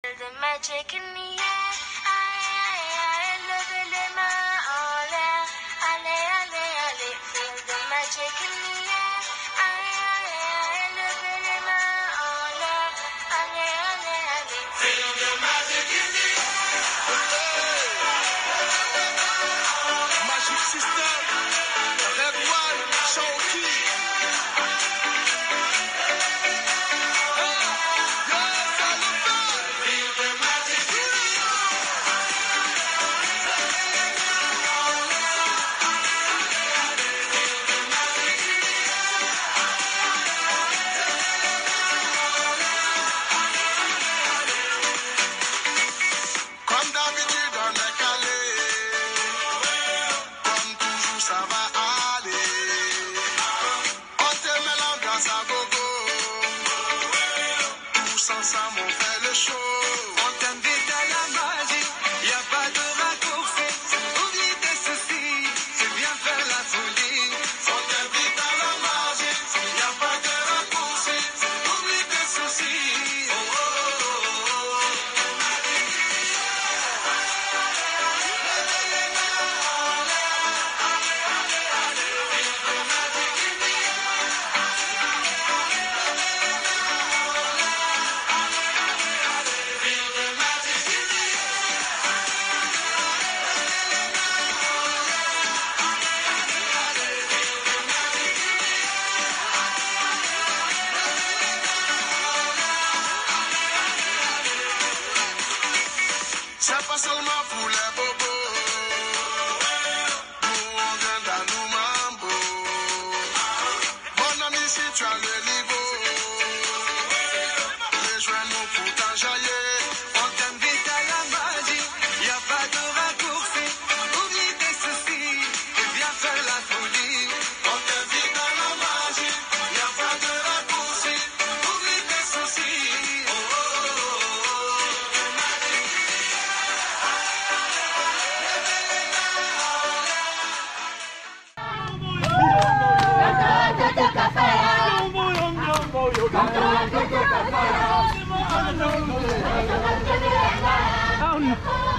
the magic in the air. Aïe, levez les mains en l'air. Allez, allez, allez, feel the magic in the air. Aïe, levez les mains en l'air. Allez, allez, allez, feel the magic in the air. Magic system, Red One, Shawty. Comme d'habitude, on est calé. Comme toujours, ça va aller. On te met l'ambiance à gogo. Tous ensemble, on fait le show. On t'invite à la magie. Y a pas de raccourci. Oublie tes soucis. C'est bien faire la folie. On t'invite à la magie. Y a pas de raccourci. Oublie tes soucis. Oh, oh, oh, oh. C'est pas seulement pour les bobos. Nous on vient d'Anou Mambo. Mon ami, si tu as le niveau, rejoins-nous pour t'enjailler. On t'invite à la magie. Y a pas de raccourci. Oublie tes soucis et viens faire la folie. On t'invite à la magie. Y a pas de raccourci. Oublie tes soucis. Oh, oh, oh, oh. Oh, no.